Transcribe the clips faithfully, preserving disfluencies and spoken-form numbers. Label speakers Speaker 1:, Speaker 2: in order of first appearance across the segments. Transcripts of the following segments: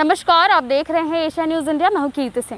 Speaker 1: नमस्कार, आप देख रहे हैं एशिया न्यूज़ इंडिया। मैं हूं कीर्ति सिंह।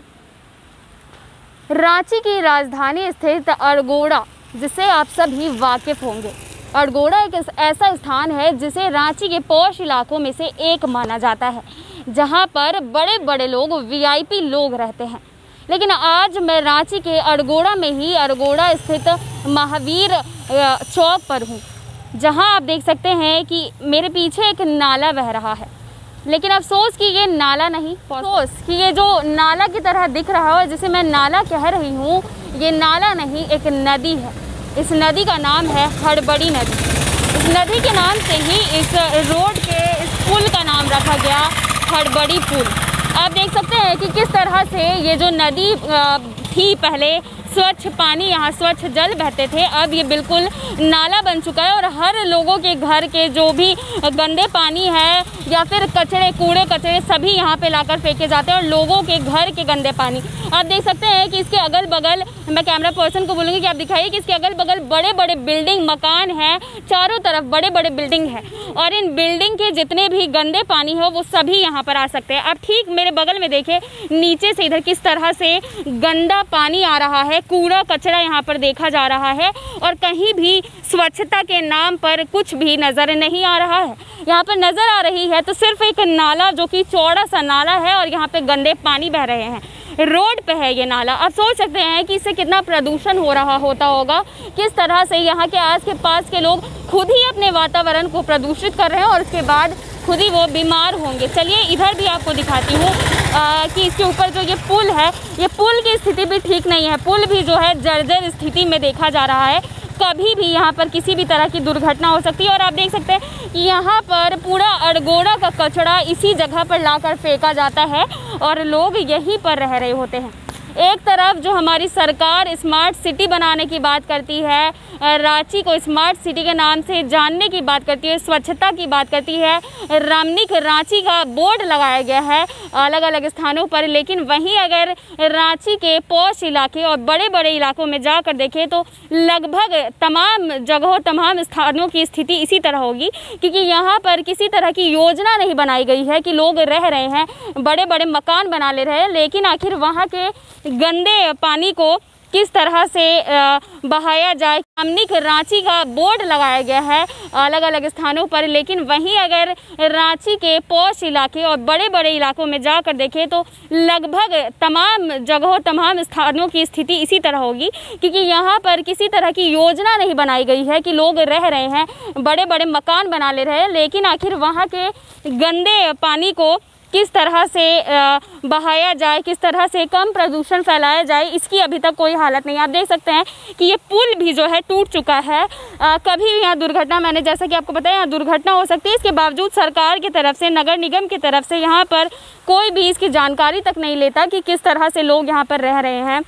Speaker 1: रांची की राजधानी स्थित अरगोड़ा, जिसे आप सभी वाकिफ होंगे। अरगोड़ा एक ऐसा स्थान है जिसे रांची के पॉश इलाकों में से एक माना जाता है, जहां पर बड़े बड़े लोग, वीआईपी लोग रहते हैं। लेकिन आज मैं रांची के अरगोड़ा में ही अरगोड़ा स्थित महावीर चौक पर हूं, जहां आप देख सकते हैं कि मेरे पीछे एक नाला बह रहा है। लेकिन अफसोस कि ये नाला नहीं, अफसोस कि ये जो नाला की तरह दिख रहा है, जिसे मैं नाला कह रही हूँ, ये नाला नहीं, एक नदी है। इस नदी का नाम है हड़बड़ी नदी। इस नदी के नाम से ही इस रोड के इस पुल का नाम रखा गया, हड़बड़ी पुल। आप देख सकते हैं कि किस तरह से ये जो नदी थी, पहले स्वच्छ पानी, यहाँ स्वच्छ जल बहते थे, अब ये बिल्कुल नाला बन चुका है। और हर लोगों के घर के जो भी गंदे पानी है या फिर कचरे, कूड़े कचरे, सभी यहाँ पे लाकर फेंके जाते हैं। और लोगों के घर के गंदे पानी आप देख सकते हैं कि इसके अगल बगल, मैं कैमरा पर्सन को बोलूँगी कि आप दिखाइए कि इसके अगल बगल बड़े बड़े बिल्डिंग, मकान हैं, चारों तरफ बड़े बड़े बिल्डिंग हैं। और इन बिल्डिंग के जितने भी गंदे पानी हो वो सभी यहाँ पर आ सकते हैं। आप ठीक मेरे बगल में देखें, नीचे से इधर किस तरह से गंदा पानी आ रहा है, कूड़ा कचरा यहाँ पर देखा जा रहा है। और कहीं भी स्वच्छता के नाम पर कुछ भी नज़र नहीं आ रहा है। यहाँ पर नज़र आ रही है तो सिर्फ एक नाला, जो कि चौड़ा सा नाला है, और यहाँ पे गंदे पानी बह रहे हैं। रोड पे है ये नाला। आप सोच सकते हैं कि इससे कितना प्रदूषण हो रहा होता होगा, किस तरह से यहाँ के आस के पास के लोग खुद ही अपने वातावरण को प्रदूषित कर रहे हैं और उसके बाद खुद ही वो बीमार होंगे। चलिए इधर भी आपको दिखाती हूँ कि इसके ऊपर जो ये पुल है, ये पुल की स्थिति भी ठीक नहीं है। पुल भी जो है जर्जर स्थिति में देखा जा रहा है। कभी भी यहाँ पर किसी भी तरह की दुर्घटना हो सकती है। और आप देख सकते हैं कि यहाँ पर पूरा अरगोड़ा का कचरा इसी जगह पर लाकर फेंका जाता है और लोग यहीं पर रह रहे होते हैं। एक तरफ जो हमारी सरकार स्मार्ट सिटी बनाने की बात करती है, रांची को स्मार्ट सिटी के नाम से जानने की बात करती है, स्वच्छता की बात करती है, रामनिक रांची का बोर्ड लगाया गया है अलग अलग स्थानों पर। लेकिन वहीं अगर रांची के पॉश इलाके और बड़े बड़े इलाकों में जाकर देखें तो लगभग तमाम जगहों, तमाम स्थानों की स्थिति इसी तरह होगी, क्योंकि यहाँ पर किसी तरह की योजना नहीं बनाई गई है कि लोग रह रहे हैं, बड़े बड़े मकान बना ले रहे हैं, लेकिन आखिर वहाँ के गंदे पानी को किस तरह से बहाया जाए। रामनिक रांची का बोर्ड लगाया गया है अलग अलग स्थानों पर। लेकिन वहीं अगर रांची के पॉश इलाके और बड़े बड़े इलाकों में जाकर देखें तो लगभग तमाम जगहों, तमाम स्थानों की स्थिति इसी तरह होगी, क्योंकि यहाँ पर किसी तरह की योजना नहीं बनाई गई है कि लोग रह रहे हैं, बड़े बड़े मकान बना ले रहे हैं, लेकिन आखिर वहाँ के गंदे पानी को किस तरह से बहाया जाए, किस तरह से कम प्रदूषण फैलाया जाए, इसकी अभी तक कोई हालत नहीं। आप देख सकते हैं कि ये पुल भी जो है टूट चुका है। आ, कभी भी यहाँ दुर्घटना, मैंने जैसा कि आपको बताया, यहाँ दुर्घटना हो सकती है। इसके बावजूद सरकार की तरफ से, नगर निगम की तरफ से यहाँ पर कोई भी इसकी जानकारी तक नहीं लेता कि किस तरह से लोग यहाँ पर रह रहे हैं।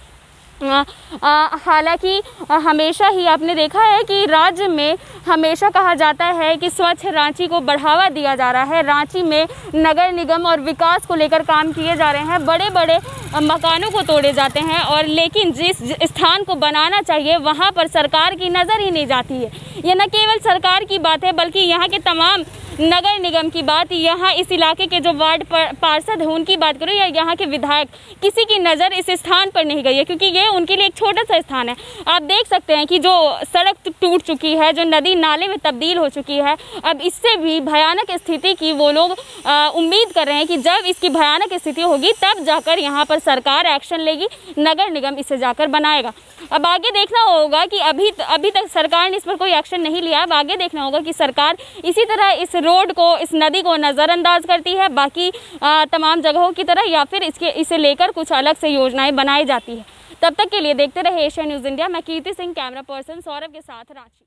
Speaker 1: हालांकि हमेशा ही आपने देखा है कि राज्य में हमेशा कहा जाता है कि स्वच्छ रांची को बढ़ावा दिया जा रहा है। रांची में नगर निगम और विकास को लेकर काम किए जा रहे हैं, बड़े बड़े मकानों को तोड़े जाते हैं, और लेकिन जिस स्थान को बनाना चाहिए वहां पर सरकार की नज़र ही नहीं जाती है। ये न केवल सरकार की बात है, बल्कि यहाँ के तमाम नगर निगम की बात, यहाँ इस इलाके के जो वार्ड पार्षद हैं उनकी बात करो, या यहाँ के विधायक, किसी की नज़र इस स्थान पर नहीं गई है, क्योंकि ये उनके लिए एक छोटा सा स्थान है। आप देख सकते हैं कि जो सड़क टूट चुकी है, जो नदी नाले में तब्दील हो चुकी है, अब इससे भी भयानक स्थिति की वो लोग उम्मीद कर रहे हैं कि जब इसकी भयानक स्थिति होगी तब जाकर यहाँ पर सरकार एक्शन लेगी, नगर निगम इसे जाकर बनाएगा। अब आगे देखना होगा कि अभी अभी तक सरकार ने इस पर कोई एक्शन नहीं लिया। अब आगे देखना होगा कि सरकार इसी तरह इस रोड को, इस नदी को नज़रअंदाज करती है बाकी आ, तमाम जगहों की तरह, या फिर इसके इसे लेकर कुछ अलग से योजनाएं बनाई जाती है। तब तक के लिए देखते रहे एशिया न्यूज़ इंडिया। मैं कीर्ति सिंह, कैमरा पर्सन सौरभ के साथ, रांची।